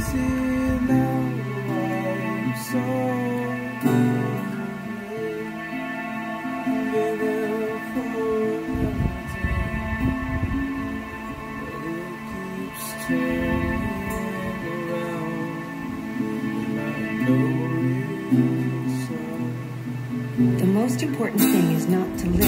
See now I'm so been there for but it keeps turning around like no reason. The most important thing is not to live